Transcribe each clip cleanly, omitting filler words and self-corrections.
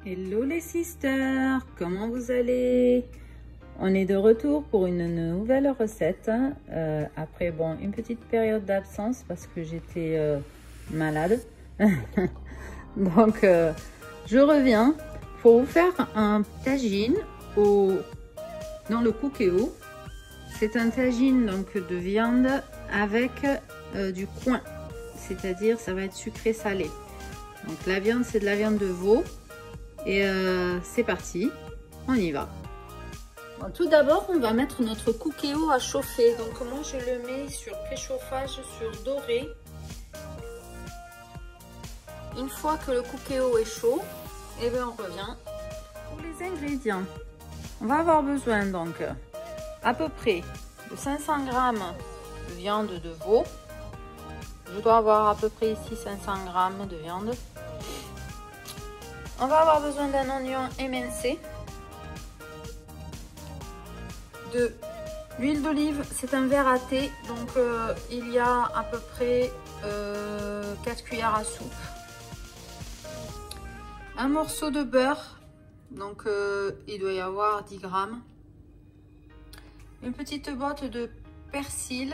Hello les sisters, comment vous allez? On est de retour pour une nouvelle recette. Après une petite période d'absence parce que j'étais malade. Donc je reviens pour vous faire un tagine dans le cookéo. C'est un tagine donc de viande avec du coin, c'est-à-dire ça va être sucré salé. Donc la viande, c'est de la viande de veau. Et c'est parti, on y va. Bon, tout d'abord, on va mettre notre cookéo à chauffer. Donc moi, je le mets sur préchauffage sur doré. Une fois que le cookéo est chaud, et bien on revient. Pour les ingrédients, on va avoir besoin donc à peu près de 500 g de viande de veau. Je dois avoir à peu près ici 500 g de viande. On va avoir besoin d'un oignon émincé, de l'huile d'olive, c'est un verre à thé, donc il y a à peu près 4 cuillères à soupe. Un morceau de beurre, donc il doit y avoir 10 grammes. Une petite botte de persil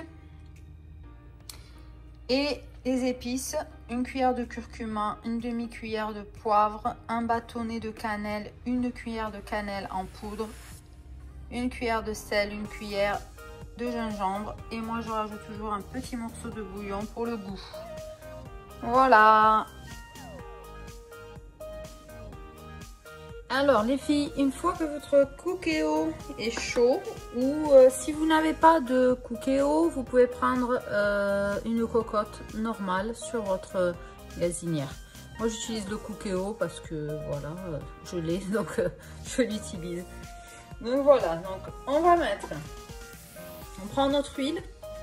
et les épices, une cuillère de curcuma, une demi-cuillère de poivre, un bâtonnet de cannelle, une cuillère de cannelle en poudre, une cuillère de sel, une cuillère de gingembre et moi je rajoute toujours un petit morceau de bouillon pour le goût. Voilà. Alors les filles, une fois que votre cookéo est chaud, ou si vous n'avez pas de cookéo, vous pouvez prendre une cocotte normale sur votre gazinière. Moi j'utilise le cookéo parce que voilà, je l'ai, donc je l'utilise. Donc voilà, donc on prend notre huile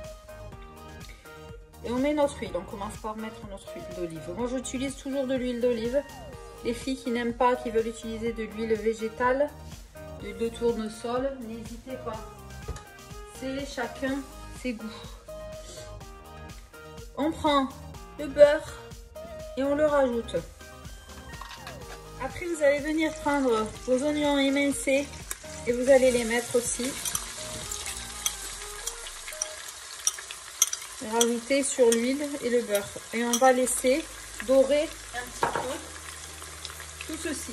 et on met notre huile. On commence par mettre notre huile d'olive. Moi j'utilise toujours de l'huile d'olive. Les filles qui n'aiment pas, qui veulent utiliser de l'huile végétale, de tournesol, n'hésitez pas. C'est chacun ses goûts. On prend le beurre et on le rajoute. Après, vous allez venir prendre vos oignons émincés et vous allez les mettre aussi. Rajouter sur l'huile et le beurre. Et on va laisser dorer un petit peu. Tout ceci.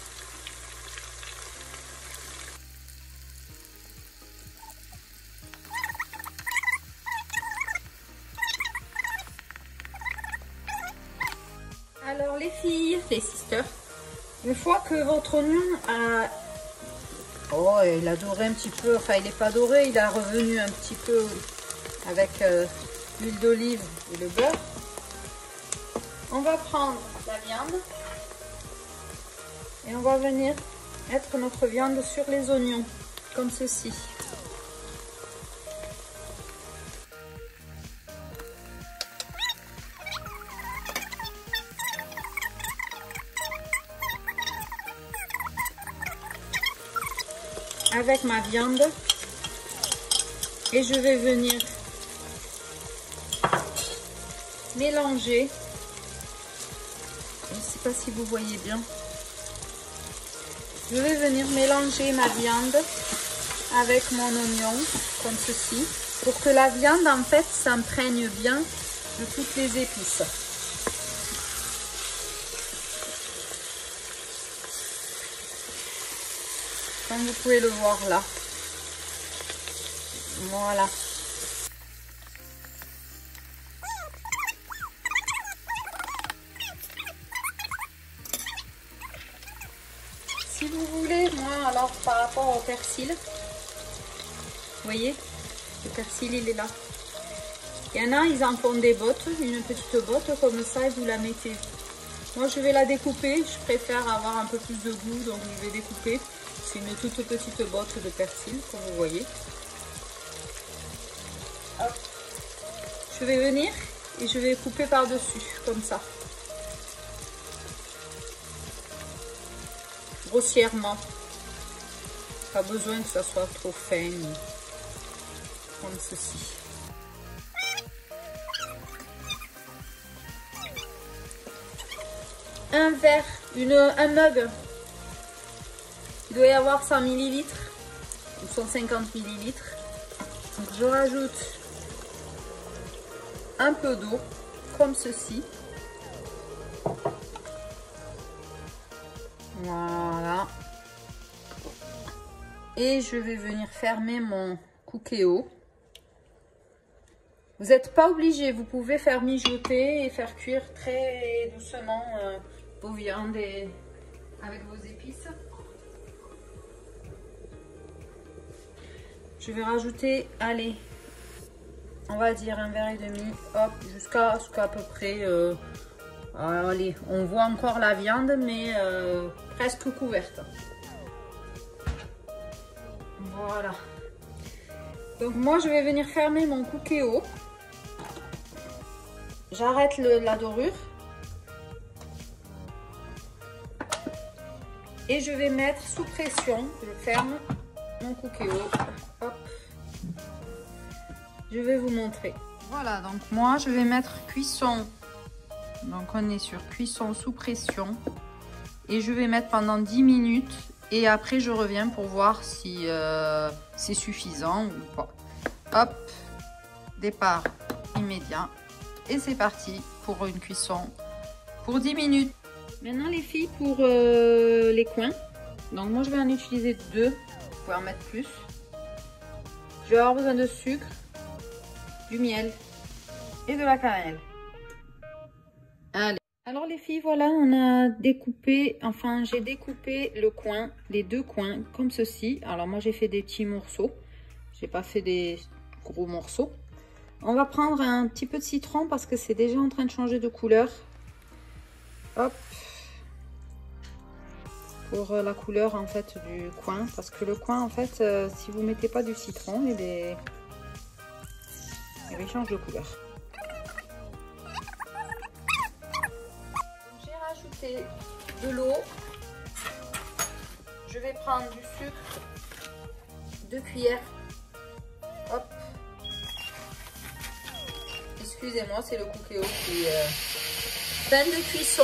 Alors les filles, les sisters, une fois que votre oignon a... Oh, il a doré un petit peu, enfin il n'est pas doré, il a revenu un petit peu avec l'huile d'olive et le beurre. On va prendre la viande. Et on va venir mettre notre viande sur les oignons, comme ceci. Avec ma viande. Et je vais venir mélanger. Je ne sais pas si vous voyez bien. Je vais venir mélanger ma viande avec mon oignon, comme ceci, pour que la viande, en fait, s'imprègne bien de toutes les épices. Comme vous pouvez le voir là. Voilà. Si vous voulez, moi, alors par rapport au persil, vous voyez, le persil il est là. Il y en a, ils en font des bottes, une petite botte comme ça et vous la mettez. Moi je vais la découper, je préfère avoir un peu plus de goût, donc je vais découper. C'est une toute petite botte de persil, comme vous voyez. Hop. Je vais venir et je vais couper par-dessus, comme ça. Grossièrement. Pas besoin que ça soit trop fin. Comme ceci. Un verre, un mug doit y avoir 100 ml ou 150 ml. Donc je rajoute un peu d'eau, comme ceci. Voilà. Et je vais venir fermer mon Cookéo. Vous n'êtes pas obligé, vous pouvez faire mijoter et faire cuire très doucement vos viandes avec vos épices. Je vais rajouter, allez, on va dire un verre et demi, hop, jusqu'à ce qu'à peu près, allez, on voit encore la viande, mais presque couverte. Voilà. Donc moi, je vais venir fermer mon Cookéo. J'arrête la dorure. Et je vais mettre sous pression, je ferme mon Cookéo. Hop. Je vais vous montrer. Voilà, donc moi je vais mettre cuisson. Donc on est sur cuisson sous pression. Et je vais mettre pendant 10 minutes. Et après je reviens pour voir si c'est suffisant ou pas. Hop, départ immédiat. Et c'est parti pour une cuisson pour 10 minutes. Maintenant les filles, pour les coins. Donc moi je vais en utiliser 2. Vous pouvez en mettre plus. Je vais avoir besoin de sucre, du miel et de la cannelle. Allez. Alors les filles, voilà, on a découpé, enfin j'ai découpé le coin, les 2 coins comme ceci. Alors moi j'ai fait des petits morceaux, j'ai pas fait des gros morceaux. On va prendre un petit peu de citron parce que c'est déjà en train de changer de couleur. Hop. Pour la couleur en fait du coin, parce que le coin en fait si vous mettez pas du citron il change de couleur. J'ai rajouté de l'eau, je vais prendre du sucre, 2 cuillères, hop, excusez-moi c'est le Cookéo qui est plein de cuisson.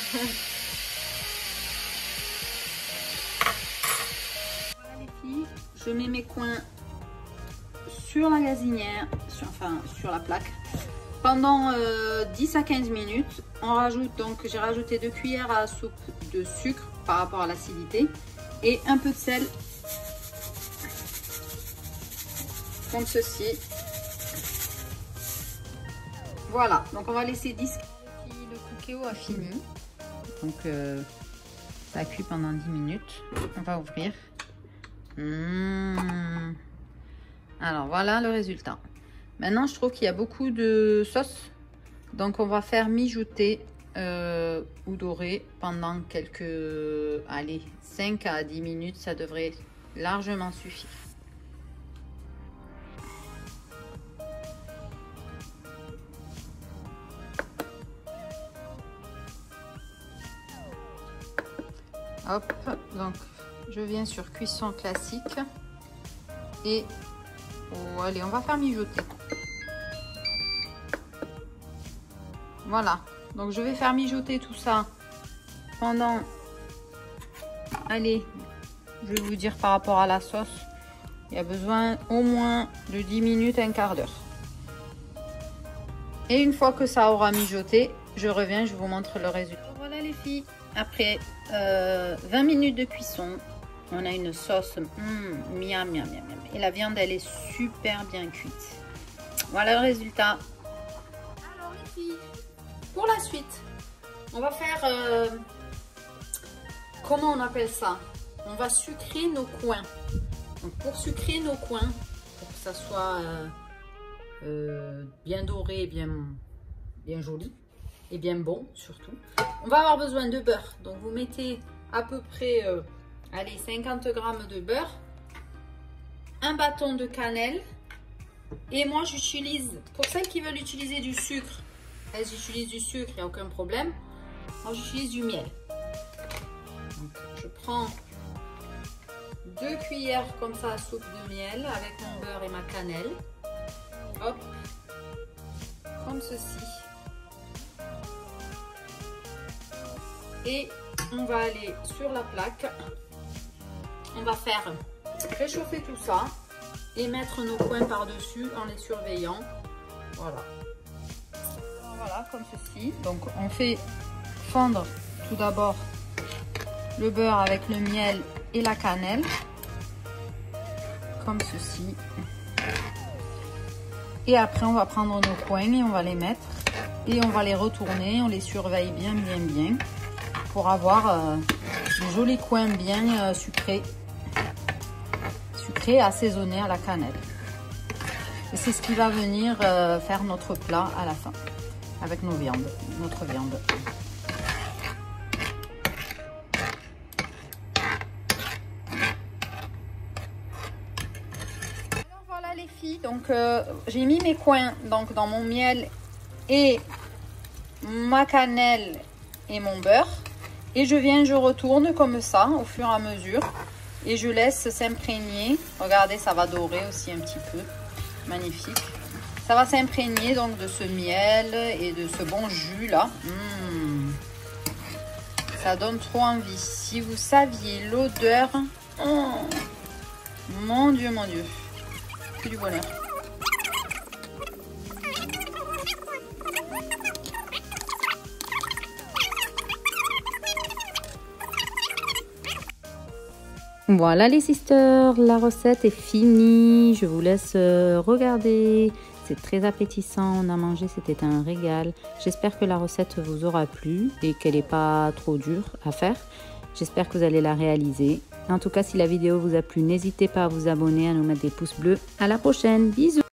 Je mets mes coins sur la gazinière, sur la plaque, pendant 10 à 15 minutes. On rajoute donc, j'ai rajouté 2 cuillères à soupe de sucre par rapport à l'acidité et un peu de sel, comme ceci. Voilà, donc on va laisser 10. Le Cookéo a fini, donc ça a cuit pendant 10 minutes. On va ouvrir. Alors voilà le résultat. Maintenant je trouve qu'il y a beaucoup de sauce, donc on va faire mijoter ou dorer pendant quelques, allez, 5 à 10 minutes, ça devrait largement suffire. Hop, donc je viens sur cuisson classique et oh, allez, on va faire mijoter. Voilà, donc je vais faire mijoter tout ça pendant, allez, je vais vous dire par rapport à la sauce, il y a besoin au moins de 10 minutes, un quart d'heure. Et une fois que ça aura mijoté, je reviens, je vous montre le résultat. Voilà les filles, après 20 minutes de cuisson, on a une sauce miam, miam, miam, miam. Et la viande, elle est super bien cuite. Voilà le résultat. Alors les filles, pour la suite, on va faire, comment on appelle ça? On va sucrer nos coins. Donc pour sucrer nos coins, pour que ça soit bien doré, bien joli et bien bon surtout, on va avoir besoin de beurre. Donc vous mettez à peu près... allez, 50 g de beurre, un bâton de cannelle et moi j'utilise, pour celles qui veulent utiliser du sucre, elles utilisent du sucre, il n'y a aucun problème. Moi j'utilise du miel. Donc, je prends 2 cuillères comme ça à soupe de miel avec mon beurre et ma cannelle. Hop, comme ceci. Et on va aller sur la plaque. on va faire réchauffer tout ça et mettre nos coins par-dessus en les surveillant. Voilà. Alors voilà, comme ceci. Donc on fait fondre tout d'abord le beurre avec le miel et la cannelle. Comme ceci. Et après on va prendre nos coins et on va les mettre. Et on va les retourner, on les surveille bien pour avoir des jolis coins bien sucrés assaisonnés à la cannelle. Et c'est ce qui va venir faire notre plat à la fin avec notre viande. Alors voilà les filles, donc j'ai mis mes coins donc dans mon miel et ma cannelle et mon beurre et je retourne comme ça au fur et à mesure et je laisse s'imprégner. Regardez, ça va dorer aussi un petit peu, magnifique. Ça va s'imprégner donc de ce miel et de ce bon jus là. Ça donne trop envie. Si vous saviez l'odeur, oh, mon Dieu, que du bonheur. Voilà les sisters, la recette est finie. Je vous laisse regarder. C'est très appétissant, on a mangé, c'était un régal. J'espère que la recette vous aura plu et qu'elle n'est pas trop dure à faire. J'espère que vous allez la réaliser. En tout cas, si la vidéo vous a plu, n'hésitez pas à vous abonner, à nous mettre des pouces bleus. À la prochaine, bisous!